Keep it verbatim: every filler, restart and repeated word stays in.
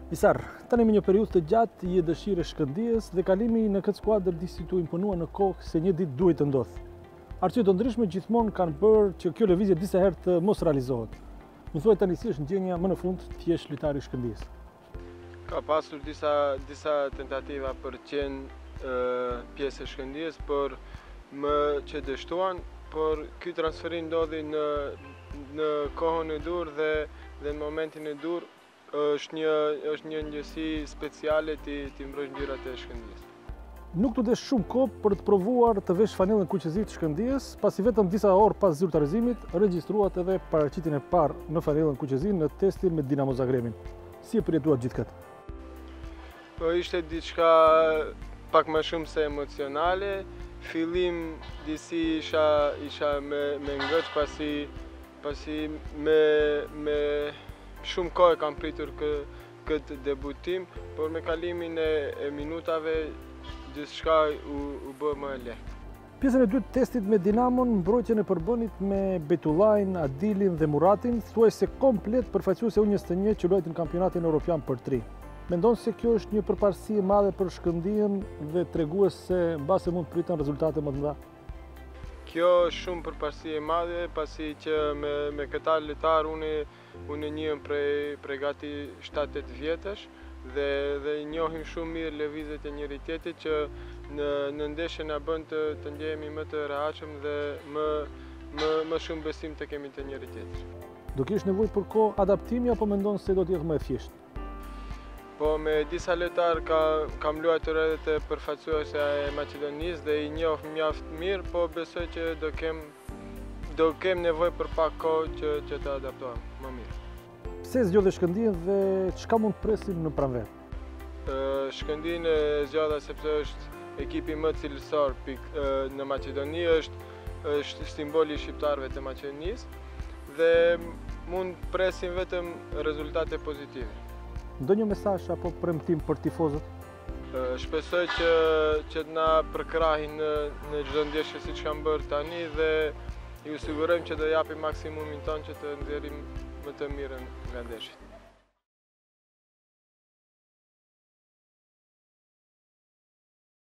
Isar, tani me një periudhë të gjatë je dëshirë Shkëndijës dhe kalimi në këtë skuadër disi t'u imponua në kohë se një ditë duhet të ndodhë. Arsye të ndryshme gjithmonë kanë bërë që kjo lëvizje disa herë të mos realizohet. Më thuaj tani si është ndjenja më në fund të jesh lojtari i Shkëndijës? Ka pasur disa disa tentativa për të qenë pjesë e Shkëndijës, por më që dështuan, por ky transferim ndodhi në në kohën e dur dhe dhe në momentin e dur. është një është një ndjesi speciale ti ti mbrojtësh ngjyrat e Shkëndijës. Nuk të desh shumë kohë për të provuar të vesh fanellën kuqezit të Shkëndijës, pasi vetëm disa orë pas zyrtarizimit regjistruat edhe paraqitjen e parë në fanellën kuqezin në testin me Dinamo Zagrebin. Si e përjetuat gjithë këtë? Po ishte diçka pak më shumë se emocionale. Fillim disi isha isha me me ngëç pasi pasi me me shumë kohë kam pritur kë, këtë debutim, por me kalimin e, e minutave gjithçka u, u bë më e lehtë. Pjesën e dytë testit me Dinamon, mbrojtjen e përbënit me Betullajn, Adilin dhe Muratin, thuajse komplet përfaqësues e U njëzet e një që luajti në kampionatin evropian për tri. Mendon se kjo është një përparësi e madhe për Shkëndijën dhe tregues se mbase mund të priten rezultate më të mëdha? Kjo është shumë përparësi e madhe, pasi që me, me këta lojtar unë unë njihem prej prej gati shtatë tetë vjetësh dhe dhe njohim shumë mirë lëvizjet e njëri tjetrit që në në ndeshje na bën të të ndjehemi më të rehatshëm dhe më më më shumë besim të kemi te njëri tjetri. Do kesh nevojë për kohë adaptimi apo mendon se do të jetë më e thjeshtë? Po me disa lojtar ka kam luajtur edhe të përfaqësuese e Maqedonisë dhe i njoh mjaft mirë, po besoj që do kem do kem nevojë për pak kohë që që të adaptohem më mirë. Pse zgjodhe Shkëndijën dhe çka mund të presim në pranverë? Shkëndijën e zgjodha sepse është ekipi më cilësor në Maqedoni, është është simboli i shqiptarëve të Maqedonisë dhe mund presim vetëm rezultate pozitive. Ndonjë mesazh apo premtim për tifozët? Shpresoj që që na përkrahin në në çdo ndeshje siç kanë bërë tani dhe ju sigurojmë që do japim maksimumin ton që të nxjerrim më të mirën nga ndeshjet.